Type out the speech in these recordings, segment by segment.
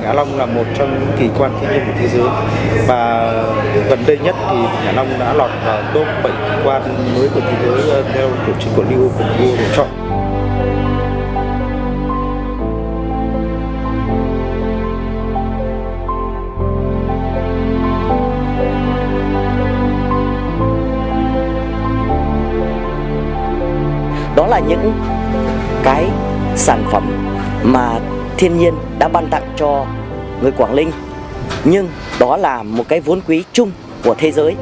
Hạ Long là một trong những kỳ quan thiên nhiên của thế giới, và gần đây nhất thì Hạ Long đã lọt vào top 7 kỳ quan mới của thế giới theo tổ chức của Liverpool lựa chọn. Đó là những cái sản phẩm mà thiên nhiên đã ban tặng cho người Quảng Ninh, nhưng đó là một cái vốn quý chung của thế giới.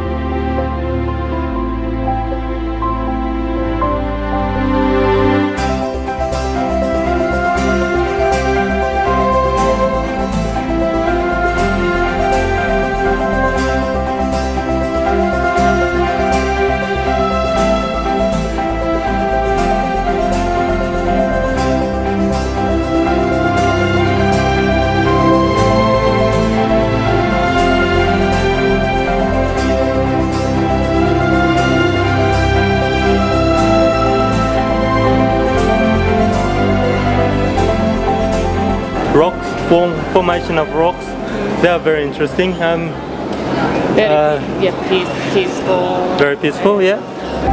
Formation of rocks, they are very interesting. Peaceful. Very peaceful, yeah.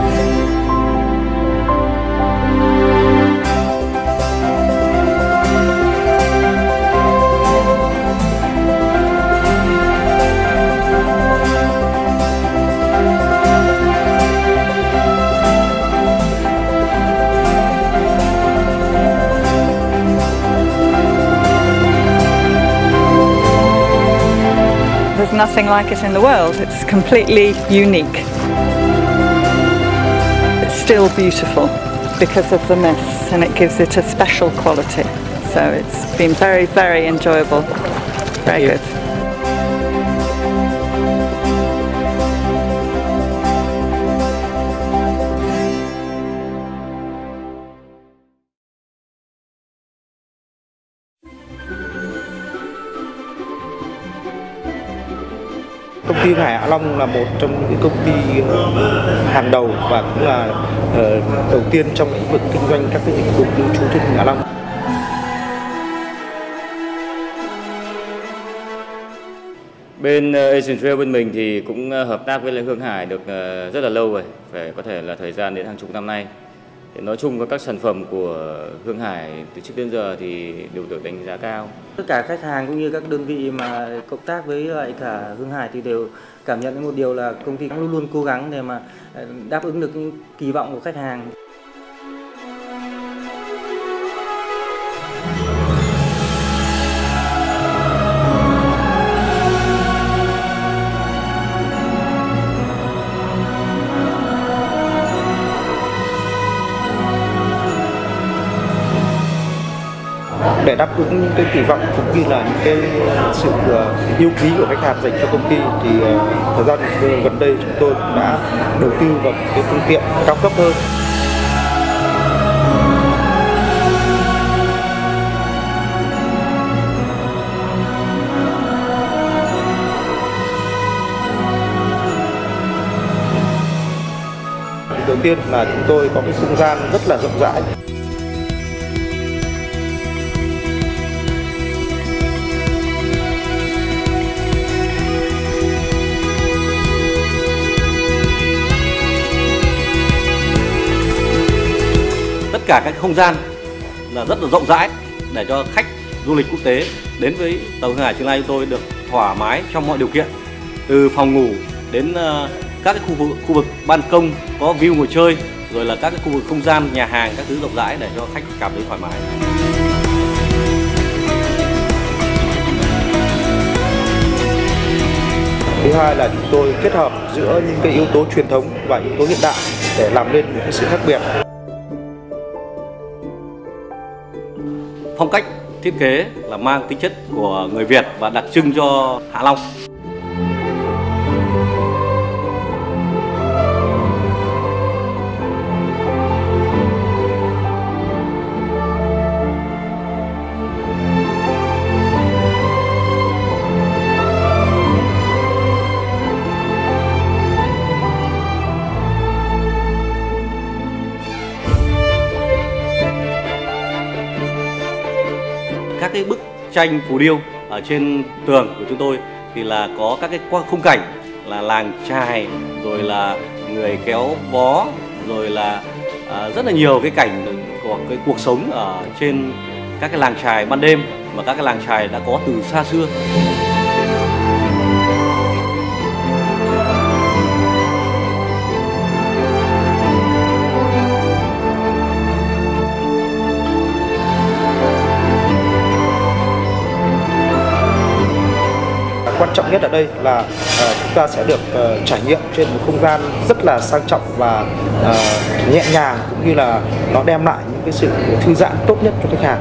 There's nothing like it in the world. It's completely unique. It's still beautiful because of the mist, and it gives it a special quality. So it's been very, very enjoyable. Very good. Công ty Hải Hạ Long là một trong những công ty hàng đầu và cũng là đầu tiên trong lĩnh vực kinh doanh các cái dịch vụ lưu trú trên Hạ Long. Bên Asian Trail bên mình thì cũng hợp tác với lại Hương Hải được rất là lâu rồi, phải có thể là thời gian đến hàng chục năm nay. Thì nói chung với các sản phẩm của Hương Hải từ trước đến giờ thì đều được đánh giá cao. Tất cả khách hàng cũng như các đơn vị mà cộng tác với lại cả Hương Hải thì đều cảm nhận đến một điều là công ty luôn luôn cố gắng để mà đáp ứng được những kỳ vọng của khách hàng. Để đáp ứng những cái kỳ vọng cũng như là những cái sự yêu quý của khách hàng dành cho công ty thì thời gian gần đây chúng tôi cũng đã đầu tư vào cái phương tiện cao cấp hơn. Đầu tiên là chúng tôi có cái không gian rất là rộng rãi. Tất cả các không gian là rất là rộng rãi để cho khách du lịch quốc tế đến với tàu Hương Hải Trường Lai chúng tôi được thoải mái trong mọi điều kiện, từ phòng ngủ đến các cái khu vực ban công có view ngồi chơi, rồi là các cái khu vực không gian nhà hàng các thứ rộng rãi để cho khách cảm thấy thoải mái. Thứ hai là chúng tôi kết hợp giữa những cái yếu tố truyền thống và yếu tố hiện đại để làm nên một cái sự khác biệt. Phong cách thiết kế là mang tính chất của người Việt và đặc trưng cho Hạ Long. Các cái bức tranh phù điêu ở trên tường của chúng tôi thì là có các cái khung cảnh là làng chài, rồi là người kéo bó, rồi là rất là nhiều cái cảnh của cái cuộc sống ở trên các cái làng chài ban đêm mà các cái làng chài đã có từ xa xưa. Quan trọng nhất ở đây là chúng ta sẽ được trải nghiệm trên một không gian rất là sang trọng và nhẹ nhàng, cũng như là nó đem lại những cái sự thư giãn tốt nhất cho khách hàng.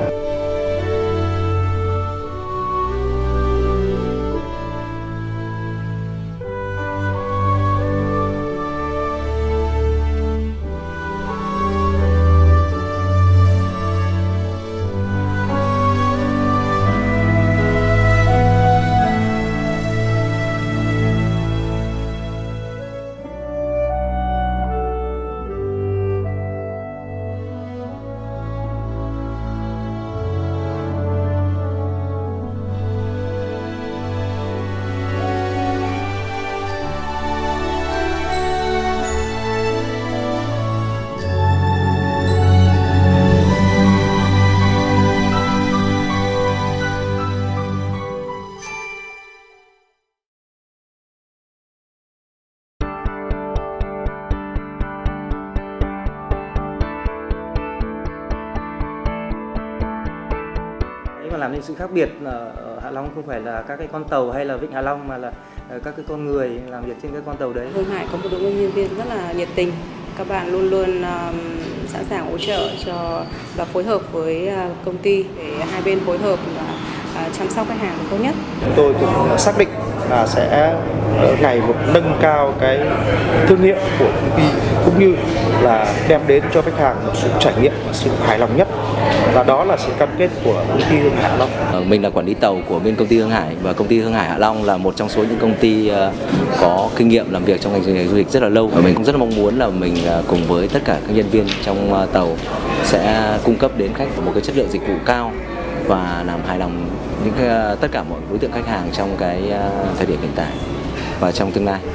Mà làm nên sự khác biệt ở Hạ Long không phải là các cái con tàu hay là Vịnh Hạ Long, mà là các cái con người làm việc trên các con tàu đấy. Hương Hải có một đội ngũ nhân viên rất là nhiệt tình, các bạn luôn luôn sẵn sàng hỗ trợ cho và phối hợp với công ty để hai bên phối hợp và chăm sóc khách hàng tốt nhất. Chúng tôi cũng xác định là sẽ ngày một nâng cao cái thương hiệu của công ty, cũng như là đem đến cho khách hàng một sự trải nghiệm và sự hài lòng nhất, và đó là sự cam kết của công ty Hương Hải Hạ Long. Mình là quản lý tàu của bên công ty Hương Hải, và công ty Hương Hải Hạ Long là một trong số những công ty có kinh nghiệm làm việc trong ngành du lịch rất là lâu. Và mình cũng rất là mong muốn là mình cùng với tất cả các nhân viên trong tàu sẽ cung cấp đến khách một cái chất lượng dịch vụ cao và làm hài lòng tất cả mọi đối tượng khách hàng trong cái thời điểm hiện tại và trong tương lai.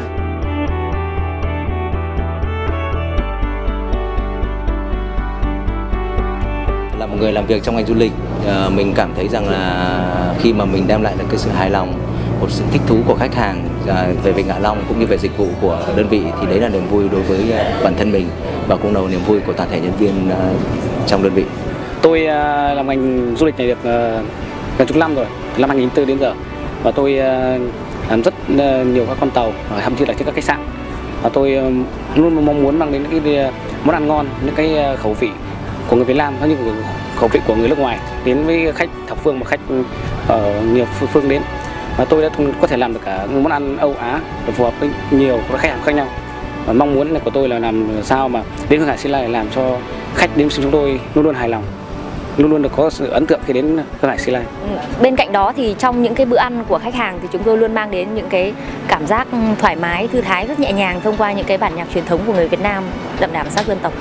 Là một người làm việc trong ngành du lịch, mình cảm thấy rằng là khi mà mình đem lại được cái sự hài lòng, một sự thích thú của khách hàng về Vịnh Hạ Long cũng như về dịch vụ của đơn vị, thì đấy là niềm vui đối với bản thân mình và cũng là niềm vui của toàn thể nhân viên trong đơn vị. Tôi làm ngành du lịch này được gần chục năm rồi, từ năm 2004 đến giờ, và tôi làm rất nhiều các con tàu, thậm chí là trên các khách sạn. Và tôi luôn mong muốn mang đến những cái món ăn ngon, những cái khẩu vị của người Việt Nam, cũng như khẩu vị của người nước ngoài đến với khách thập phương và khách ở nhiều phương đến. Và tôi đã có thể làm được cả món ăn Âu Á để phù hợp với nhiều khách hàng khác nhau. Và mong muốn của tôi là làm sao mà đến Hương Hải Sea Life làm cho khách đến chúng tôi luôn luôn hài lòng, luôn luôn được có sự ấn tượng khi đến Hương Hải Sea Life. Bên cạnh đó thì trong những cái bữa ăn của khách hàng thì chúng tôi luôn mang đến những cái cảm giác thoải mái, thư thái, rất nhẹ nhàng thông qua những cái bản nhạc truyền thống của người Việt Nam đậm đà bản sắc dân tộc.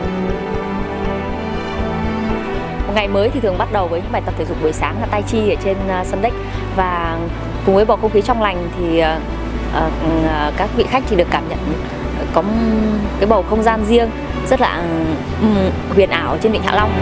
Một ngày mới thì thường bắt đầu với những bài tập thể dục buổi sáng là Tai Chi ở trên sân deck, và cùng với bầu không khí trong lành thì các vị khách thì được cảm nhận có cái bầu không gian riêng rất là huyền ảo trên Vịnh Hạ Long.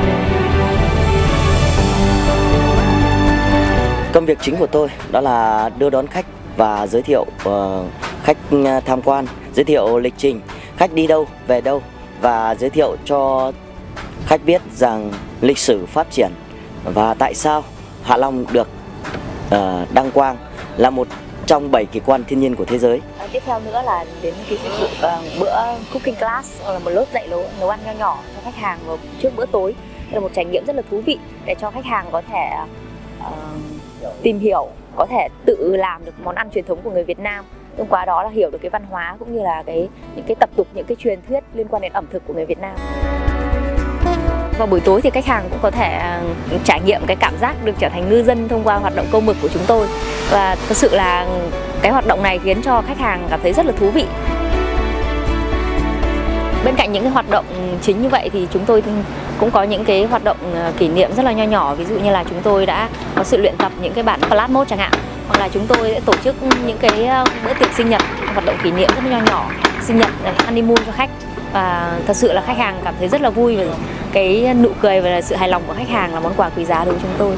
Công việc chính của tôi đó là đưa đón khách và giới thiệu khách tham quan, giới thiệu lịch trình, khách đi đâu, về đâu, và giới thiệu cho khách biết rằng lịch sử phát triển và tại sao Hạ Long được đăng quang là một trong 7 kỳ quan thiên nhiên của thế giới. Tiếp theo nữa là đến cái dịch vụ bữa cooking class, hoặc là một lớp dạy nấu ăn nho nhỏ cho khách hàng vào trước bữa tối. Đây là một trải nghiệm rất là thú vị để cho khách hàng có thể tìm hiểu, có thể tự làm được món ăn truyền thống của người Việt Nam. Thông qua đó là hiểu được cái văn hóa cũng như là những cái tập tục, những cái truyền thuyết liên quan đến ẩm thực của người Việt Nam. Vào buổi tối thì khách hàng cũng có thể trải nghiệm cái cảm giác được trở thành ngư dân thông qua hoạt động câu mực của chúng tôi. Và thực sự là cái hoạt động này khiến cho khách hàng cảm thấy rất là thú vị. Bên cạnh những cái hoạt động chính như vậy thì chúng tôi cũng có những cái hoạt động kỷ niệm rất là nho nhỏ. Ví dụ như là chúng tôi đã có sự luyện tập những cái bản flash mob chẳng hạn, hoặc là chúng tôi sẽ tổ chức những cái bữa tiệc sinh nhật, hoạt động kỷ niệm rất là nho nhỏ, sinh nhật này, honeymoon cho khách. Và thật sự là khách hàng cảm thấy rất là vui, và cái nụ cười và sự hài lòng của khách hàng là món quà quý giá đối với chúng tôi.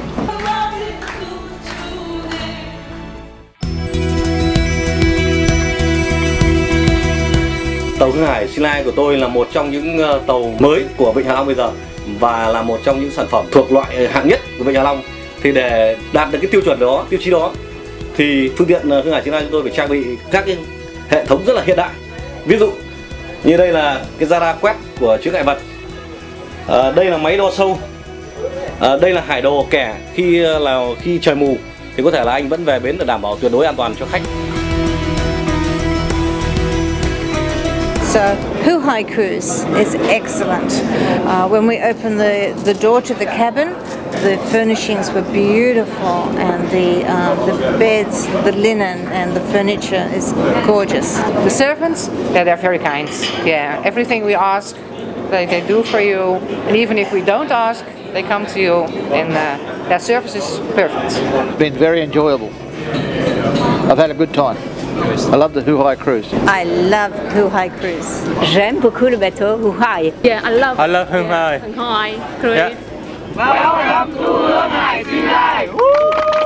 Tàu Hưng Hải Sea Line của tôi là một trong những tàu mới của Vịnh Hạ Long bây giờ, và là một trong những sản phẩm thuộc loại hạng nhất của Vịnh Hạ Long. Thì để đạt được cái tiêu chuẩn đó, tiêu chí đó, thì phương tiện Hưng Hải Sea Line chúng tôi phải trang bị các cái hệ thống rất là hiện đại. Ví dụ như đây là cái radar quét của chướng ngại vật, đây là máy đo sâu, đây là hải đồ kẻ khi trời mù thì có thể là anh vẫn về bến để đảm bảo tuyệt đối an toàn cho khách. So Huhai Cruise is excellent. When we opened the door to the cabin, the furnishings were beautiful, and the beds, the linen, and the furniture is gorgeous. The servants, they're very kind. Yeah, everything we ask, they do for you, and even if we don't ask, they come to you, and their service is perfect. It's been very enjoyable. I've had a good time. I love the Huhai Cruise. I love Huhai Cruise. J'aime beaucoup le bateau Huhai. Yeah, I love Hưng Hải. Hưng Hải Cruise. Yeah. Welcome to Hưng Hải Sea Line.